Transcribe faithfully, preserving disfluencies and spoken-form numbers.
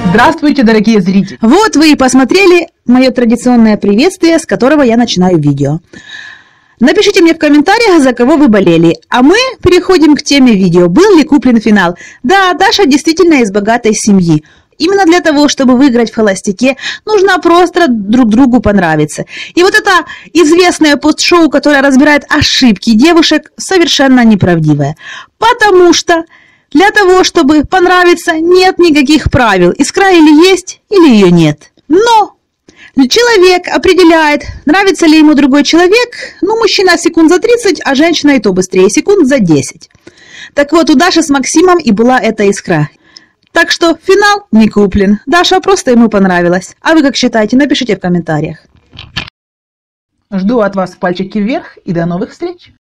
Здравствуйте, дорогие зрители! Вот вы и посмотрели мое традиционное приветствие, с которого я начинаю видео. Напишите мне в комментариях, за кого вы болели. А мы переходим к теме видео. Был ли куплен финал? Да, Даша действительно из богатой семьи. Именно для того, чтобы выиграть в холостяке, нужно просто друг другу понравиться. И вот это известное постшоу, которое разбирает ошибки девушек, совершенно неправдивое. Потому что для того, чтобы понравиться, нет никаких правил. Искра или есть, или ее нет. Но человек определяет, нравится ли ему другой человек. Ну, мужчина секунд за тридцать, а женщина и то быстрее, секунд за десять. Так вот, у Даши с Максимом и была эта искра. Так что финал не куплен. Даша просто ему понравилась. А вы как считаете? Напишите в комментариях. Жду от вас пальчики вверх и до новых встреч!